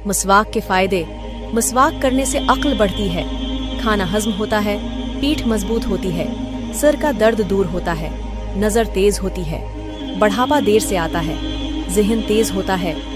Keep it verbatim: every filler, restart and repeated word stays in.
मसवाक के फायदे। मसवाक करने से अक्ल बढ़ती है, खाना हजम होता है, पीठ मजबूत होती है, सर का दर्द दूर होता है, नजर तेज होती है, बढ़ापा देर से आता है, ज़हन तेज होता है,